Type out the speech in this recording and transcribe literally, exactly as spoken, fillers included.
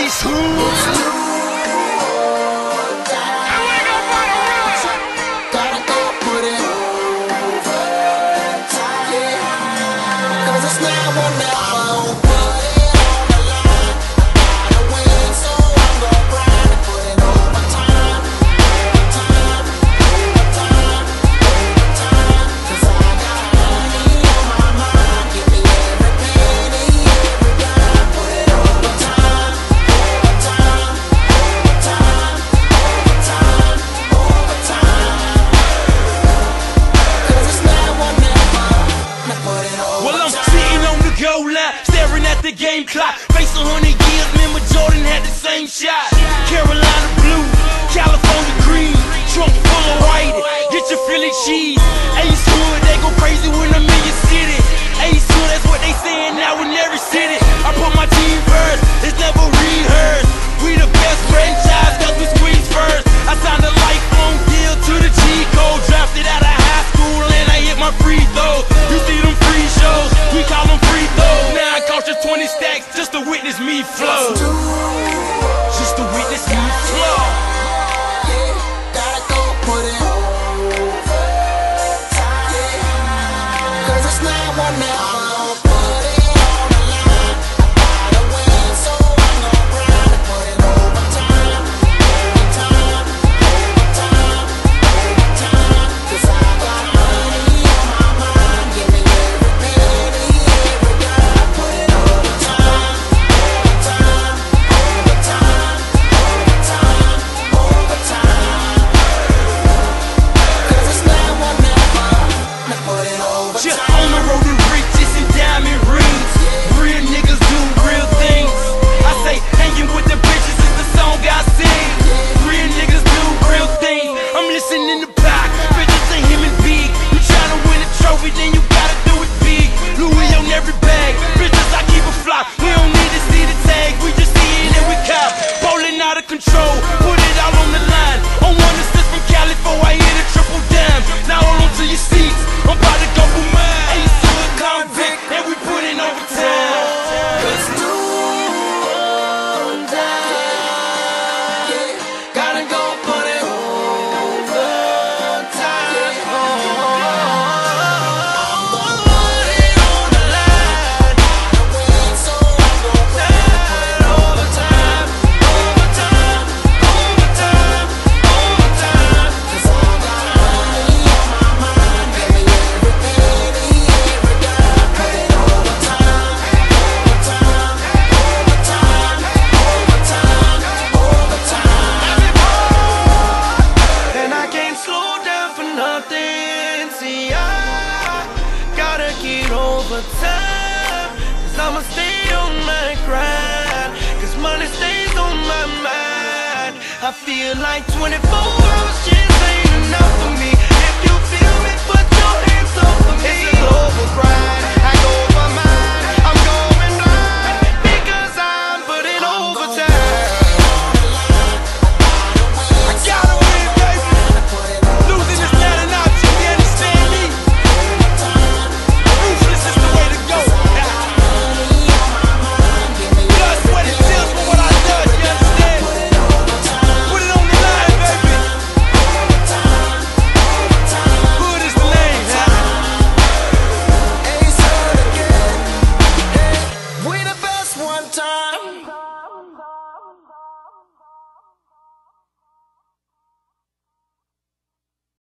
Ace Hood. Staring at the game clock, face a hundred years, remember Jordan had the same shot. Carolina blue, California green, trunk full of white, get your Philly cheese. Ace Hood, they go crazy when I'm in your city. Ace Hood, that's what they saying now in every city. I put my team first, it's never rehearsed. We the best franchise cause we squeeze first. I signed a lifelong deal to the G code, drafted out of high school and I hit my free throws. You see them free shows, we call them free throws. Now I cost you twenty stacks just to witness me flow. Just to witness me flow. Gotta go put it over time, cause it's not one now. Control, put it all on the line. On one assist from Cali before I hit a triple dime. Now hold on to your seats, I'm about to go for mine. Ace Hood convict, and we put in overtime. Let's do overtime. Yeah, gotta go put it overtime. Put it on the line. Gotta win, so I'm gonna put it overtime. Time, cause I'ma stay on my grind, cause money stays on my mind. I feel like twenty-four hours just ain't enough for me.